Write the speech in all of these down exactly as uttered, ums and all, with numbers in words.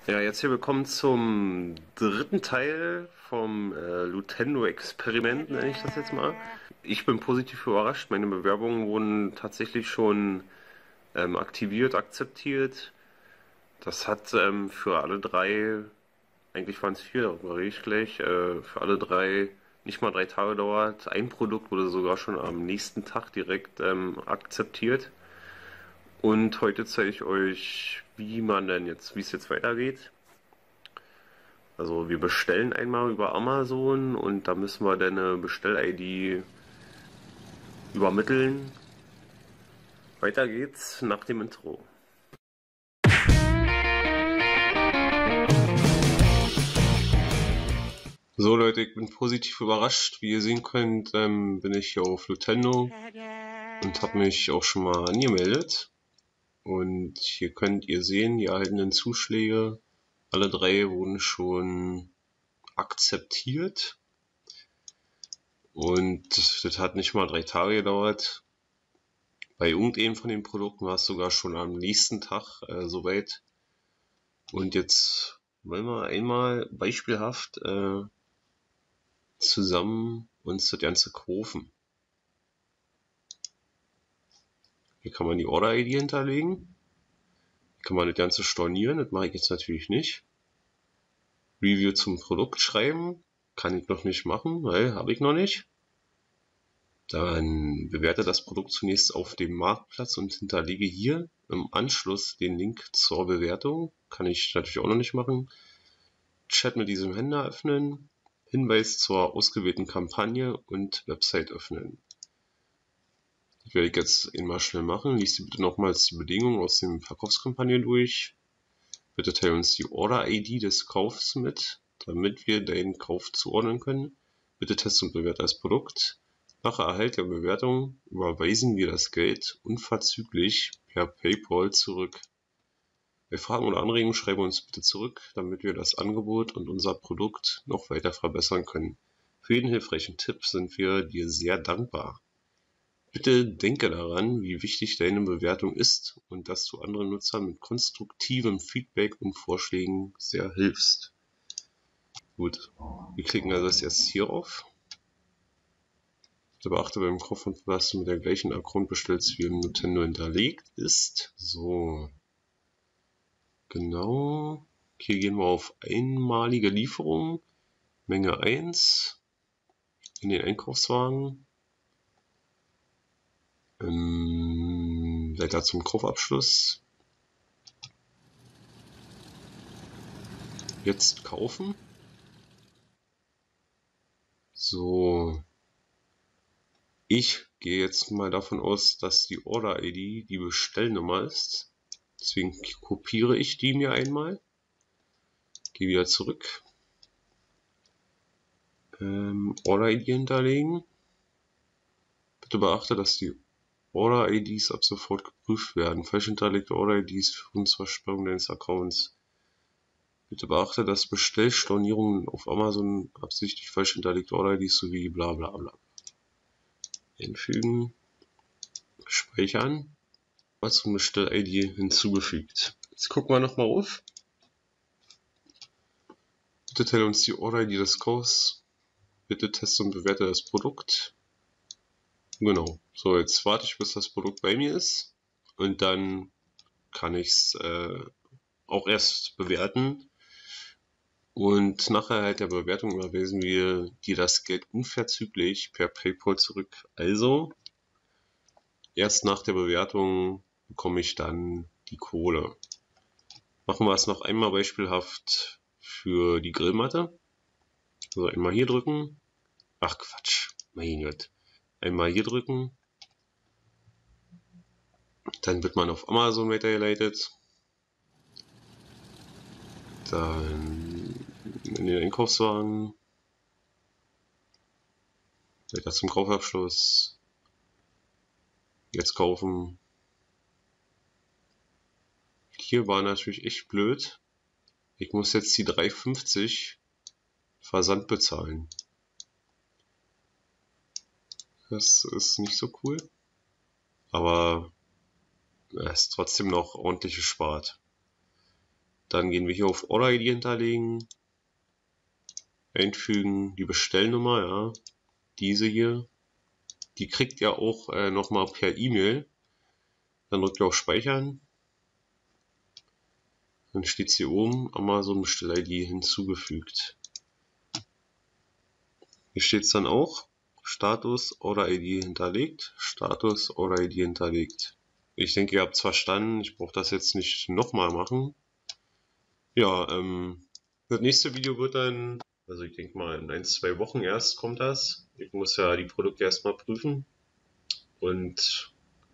Ja, jetzt hier willkommen zum dritten Teil vom äh, Lutendo-Experiment, nenne ich das jetzt mal. Ich bin positiv überrascht. Meine Bewerbungen wurden tatsächlich schon ähm, aktiviert, akzeptiert. Das hat ähm, für alle drei, eigentlich waren es vier, darüber rede ich gleich, äh, für alle drei nicht mal drei Tage gedauert. Ein Produkt wurde sogar schon am nächsten Tag direkt ähm, akzeptiert. Und heute zeige ich euch, wie man denn jetzt, wie es jetzt weitergeht. Also wir bestellen einmal über Amazon und da müssen wir dann eine Bestell-I D übermitteln. Weiter geht's nach dem Intro. So Leute, ich bin positiv überrascht. Wie ihr sehen könnt, ähm, bin ich hier auf Lutendo und habe mich auch schon mal angemeldet. Und hier könnt ihr sehen, die erhaltenen Zuschläge, alle drei wurden schon akzeptiert. Und das hat nicht mal drei Tage gedauert. Bei irgendeinem von den Produkten war es sogar schon am nächsten Tag äh, soweit. Und jetzt wollen wir einmal beispielhaft äh, zusammen uns das Ganze kaufen. Hier kann man die Order-I D hinterlegen. Hier kann man das Ganze stornieren, das mache ich jetzt natürlich nicht. Review zum Produkt schreiben, kann ich noch nicht machen, weil habe ich noch nicht. Dann bewerte das Produkt zunächst auf dem Marktplatz und hinterlege hier im Anschluss den Link zur Bewertung. Kann ich natürlich auch noch nicht machen. Chat mit diesem Händler öffnen, Hinweis zur ausgewählten Kampagne und Website öffnen. Das werde ich jetzt einmal schnell machen. Lies dir bitte nochmals die Bedingungen aus der Verkaufskampagne durch. Bitte teile uns die Order-I D des Kaufs mit, damit wir deinen Kauf zuordnen können. Bitte teste und bewerte das Produkt. Nach Erhalt der Bewertung überweisen wir das Geld unverzüglich per PayPal zurück. Bei Fragen oder Anregungen schreibe uns bitte zurück, damit wir das Angebot und unser Produkt noch weiter verbessern können. Für jeden hilfreichen Tipp sind wir dir sehr dankbar. Bitte denke daran, wie wichtig deine Bewertung ist und dass du anderen Nutzern mit konstruktivem Feedback und Vorschlägen sehr hilfst. Gut, wir klicken also erst hier auf. Bitte beachte beim Kauf von was du mit der gleichen Account bestellst, wie im Nintendo hinterlegt ist. So. Genau. Hier gehen wir auf einmalige Lieferung. Menge eins. In den Einkaufswagen. Ähm, weiter zum Kaufabschluss. Jetzt kaufen. So. Ich gehe jetzt mal davon aus, dass die Order-I D die Bestellnummer ist. Deswegen kopiere ich die mir einmal. Gehe wieder zurück. Ähm, Order-I D hinterlegen. Bitte beachte, dass die Order-I Ds ab sofort geprüft werden. Falsch hinterlegte Order-I Ds führen zur Sperrung deines Accounts. Bitte beachte, dass Bestellstornierungen auf Amazon absichtlich falsch hinterlegte Order-I Ds sowie bla bla bla. Einfügen. Speichern. Zum Bestell-I D hinzugefügt. Jetzt gucken wir nochmal auf. Bitte teile uns die Order-I D des Kaufs. Bitte teste und bewerte das Produkt. Genau. So, jetzt warte ich, bis das Produkt bei mir ist. Und dann kann ich es äh, auch erst bewerten. Und nachher halt der Bewertung überweisen wir dir das Geld unverzüglich per PayPal zurück. Also, erst nach der Bewertung bekomme ich dann die Kohle. Machen wir es noch einmal beispielhaft für die Grillmatte. Also einmal hier drücken. Ach Quatsch, mein Gott. Einmal hier drücken. Dann wird man auf Amazon weitergeleitet. Dann in den Einkaufswagen. Weiter zum Kaufabschluss. Jetzt kaufen. Hier war natürlich echt blöd. Ich muss jetzt die drei fünfzig Versand bezahlen. Das ist nicht so cool. Aber es ist trotzdem noch ordentlich gespart. Dann gehen wir hier auf Order I D hinterlegen, einfügen die Bestellnummer, ja, diese hier. Die kriegt ihr auch äh, nochmal per E-Mail. Dann drückt ihr auf Speichern. Dann steht hier oben Amazon Bestell-I D hinzugefügt. Hier steht es dann auch, Status Order I D hinterlegt, Status Order I D hinterlegt. Ich denke, ihr habt es verstanden, ich brauche das jetzt nicht nochmal machen. Ja, ähm, das nächste Video wird dann, also ich denke mal in ein, zwei Wochen erst kommt das. Ich muss ja die Produkte erstmal prüfen und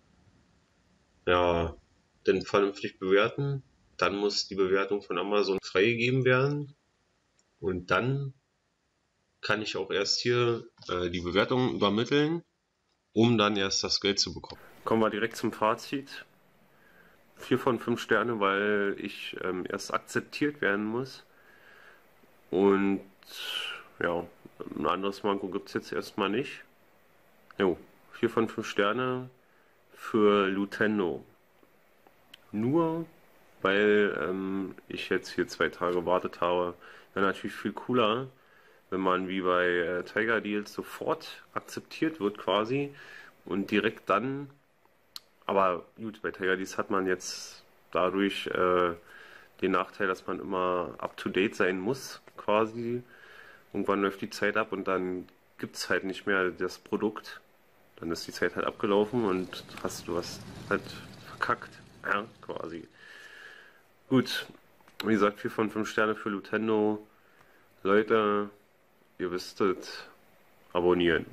ja, dann vernünftig bewerten. Dann muss die Bewertung von Amazon freigegeben werden und dann kann ich auch erst hier äh, die Bewertung übermitteln, um dann erst das Geld zu bekommen. Kommen wir direkt zum Fazit. vier von fünf Sterne, weil ich ähm, erst akzeptiert werden muss. Und ja, ein anderes Manko gibt es jetzt erstmal nicht. Jo, vier von fünf Sterne für Lutendo. Nur weil ähm, ich jetzt hier zwei Tage gewartet habe. Wäre natürlich viel cooler, wenn man wie bei äh, Tiger Deals sofort akzeptiert wird quasi und direkt dann, aber gut, bei Tiger Deals hat man jetzt dadurch äh, den Nachteil, dass man immer up to date sein muss quasi. Irgendwann läuft die Zeit ab und dann gibt es halt nicht mehr das Produkt. Dann ist die Zeit halt abgelaufen und hast du hast halt verkackt, ja, quasi. Gut, wie gesagt, vier von fünf Sterne für Lutendo. Leute, ihr wisstet, abonnieren.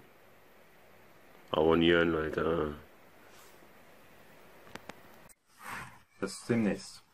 Abonnieren, Leute. Bis demnächst.